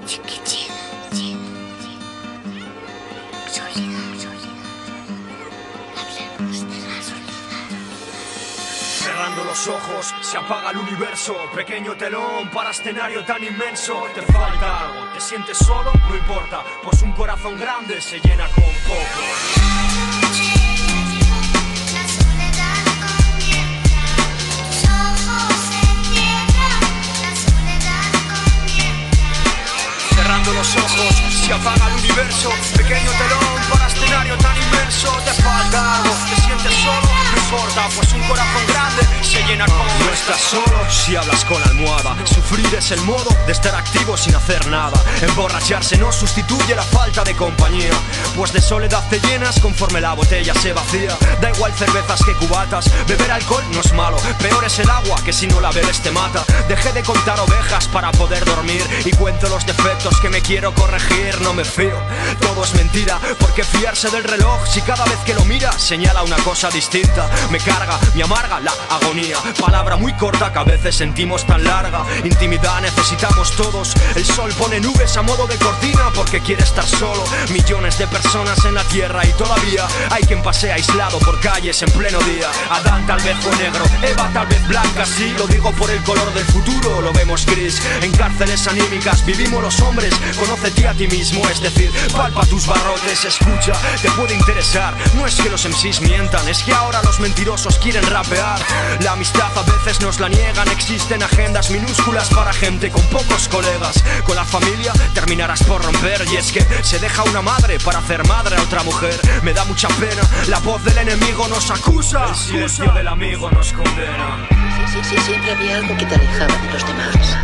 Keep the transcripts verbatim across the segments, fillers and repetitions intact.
Cerrando los ojos, se apaga el universo. Pequeño telón para escenario tan inmenso. Te falta algo, te sientes solo, no importa, pues un corazón grande se llena con poco. Cerrando los ojos, se apaga el universo. Pequeño telón para escenario tan inmenso. Te falta algo, te sientes solo, no importa, pues un corazón grande se llena con... No estás solo si hablas con la almohada. Sufrir es el modo de estar activo sin hacer nada. Emborracharse no sustituye la falta de compañía, pues de soledad te llenas conforme la botella se vacía. Da igual cervezas que cubatas, beber alcohol no es malo. Peor es el agua, que si no la bebes te mata. Dejé de contar ovejas para poder dormir y cuento los defectos que me quiero corregir. No me fío, todo es mentira, porque fiarse del reloj si cada vez que lo mira señala una cosa distinta. Me carga, me amarga la agonía, palabra muy corta que a veces sentimos tan larga. Intimidad necesitamos todos, el sol pone nubes a modo de cortina porque quiere estar solo. Millones de personas en la tierra y todavía hay quien pasea aislado por calles en pleno día. Adán tal vez fue negro, Eva tal vez blanca, sí, lo digo por el color del futuro, lo vemos gris. En cárceles anímicas vivimos los hombres, conócete a ti mismo, es decir, palpa tus barrotes, escucha, te puede interesar. No es que los M Cs mientan, es que ahora los mentirosos quieren rapear. La amistad a veces nos la niegan, existen agendas minúsculas para gente con pocos colegas. Con la familia terminarás por romper, y es que se deja una madre para hacer madre a otra mujer. Me da mucha pena, la voz del enemigo nos acusa, el silencio del amigo nos condena. Sí, sí, sí, siempre había algo que te alejaba de los demás.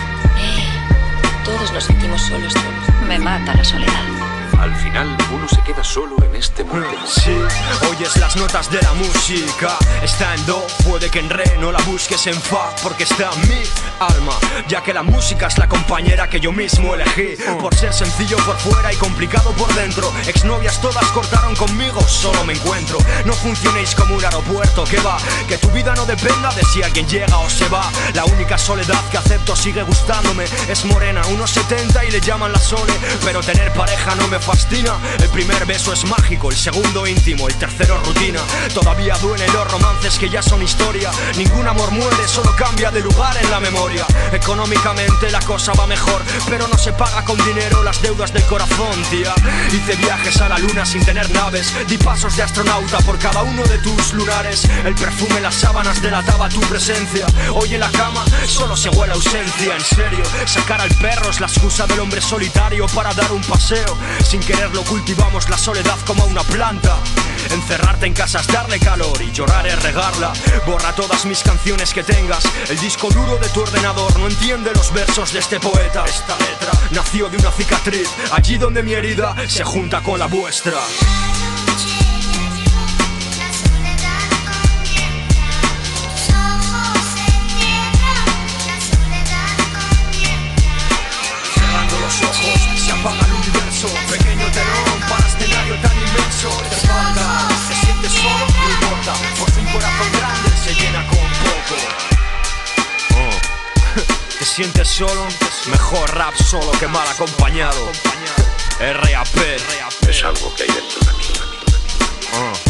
Eh, todos nos sentimos solos, todos. Me mata la soledad. Al final uno se queda solo en este mundo. Sí, oyes las notas de la música, está en do, puede que en re no la busques en fa, porque está en mi alma, ya que la música es la compañera que yo mismo elegí. Por ser sencillo por fuera y complicado por dentro, exnovias todas cortaron conmigo, solo me encuentro. No funcionéis como un aeropuerto, que va, que tu vida no dependa de si alguien llega o se va. La única soledad que acepto sigue gustándome, es morena, unos setenta y le llaman la Sole, pero tener pareja no me fascina. El primer beso es mágico, el segundo íntimo, el tercero rutina. Todavía duelen los romances que ya son historia. Ningún amor muere, solo cambia de lugar en la memoria. Económicamente la cosa va mejor, pero no se paga con dinero las deudas del corazón, tía. Hice viajes a la luna sin tener naves, di pasos de astronauta por cada uno de tus lunares. El perfume en las sábanas delataba tu presencia. Hoy en la cama solo se huele ausencia. En serio, sacar al perro es la excusa del hombre solitario para dar un paseo. Sin quererlo cultivamos la soledad como una planta. Encerrarte en casa es darle calor y llorar es regarla. Borra todas mis canciones que tengas, el disco duro de tu ordenador no entiende los versos de este poeta. Esta letra nació de una cicatriz, allí donde mi herida se junta con la vuestra. Cerrando los ojos, se apaga el universo. Pequeño telón para escenario tan inmenso. Te falta, te sientes solo, no importa, pues un corazón grande se llena con poco. Oh. Te sientes solo, mejor rap solo que mal acompañado. R A P es algo que hay dentro de mí. Oh.